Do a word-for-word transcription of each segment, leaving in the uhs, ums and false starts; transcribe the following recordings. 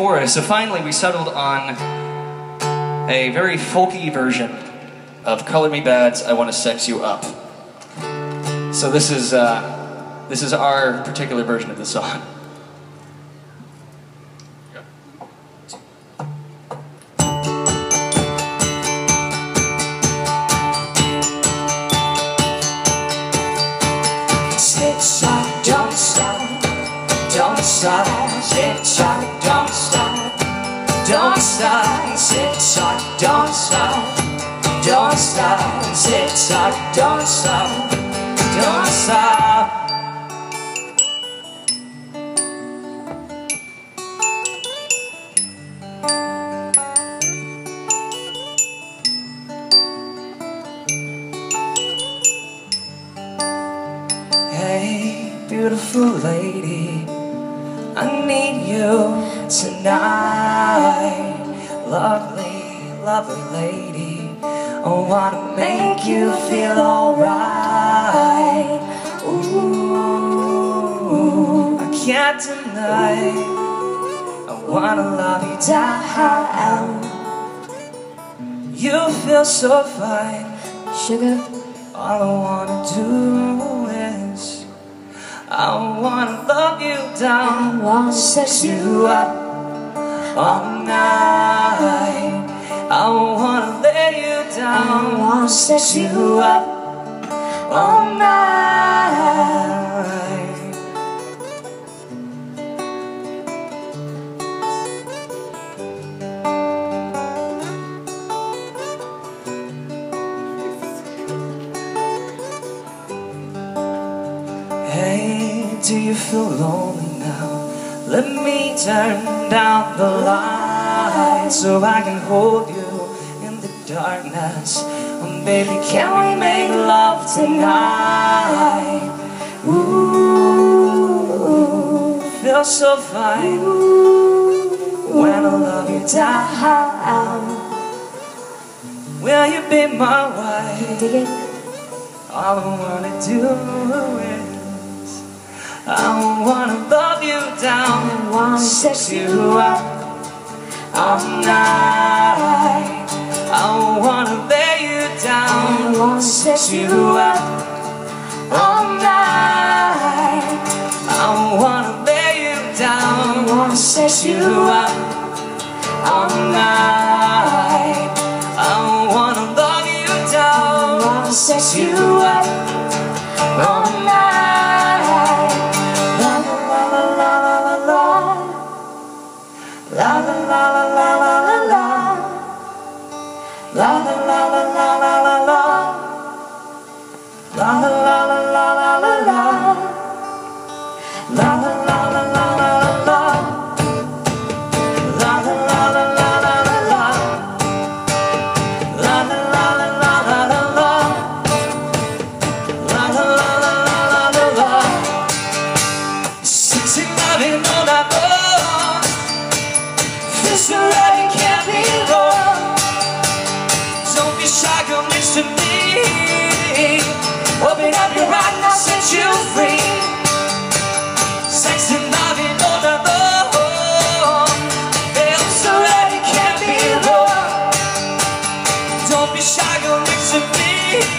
for us. So finally we settled on a very folky version of Color Me Bad's I Wanna Sex You Up. So this is, uh, this is our particular version of the song. Tick-tock, don't stop, don't stop. Tick-tock, don't stop, don't stop. Tick-tock, don't stop, don't stop. Tick-tock, don't stop, don't stop. Hey, beautiful lady, I need you tonight. Lovely, lovely lady, I wanna make you feel alright. Ooh, I can't deny, I wanna love you down. You feel so fine, sugar. All I wanna do is I wanna love you down, I wanna sex you up all night. I wanna lay you down, I wanna sex you up all night. Hey, do you feel lonely now? Let me turn down the light so I can hold you in the darkness. Oh, baby, can we make love tonight? Ooh, feel so fine when I love you down. Will you be my wife? All I wanna do is I wanna love you down, I wanna sex you up all night. I wanna lay you down, I wanna sex you up all night. I wanna lay you down, I wanna sex you up all night. I wanna love you down, I wanna sex you up all night. La la la la la la la la. La la la la la la la la. La la la la la la la la. La la la la la la la. La la la la la la la. La la la la la la la. La la la la la la la. Sitting loving all night long. This already can't be wrong. Don't be shy, come next to me. Open up your heart and I'll set you free. Sex and loving all night long. This already can't be wrong. Don't be shy, come next to me.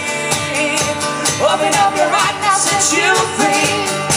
Open up your heart and I'll set you free.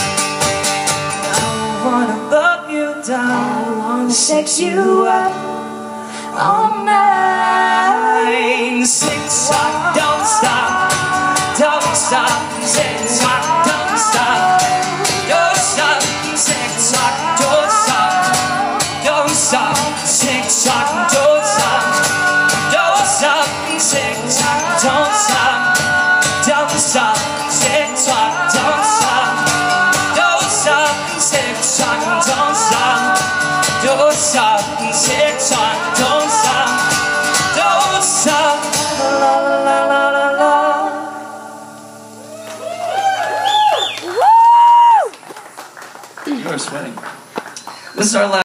I wanna love you down, I wanna sex you up all night. Tick-tock, don't stop, don't stop. Tick-tock, don't stop, don't stop. Tick-tock, don't stop, don't stop. Tick-tock, don't stop, don't stop. Tick-tock, don't stop, don't stop. Tick-tock, don't stop, don't stop. Tick-tock, don't stop, don't stop. Tick-tock, don't stop, don't stop. La la la la la la. You are sweating. This is our last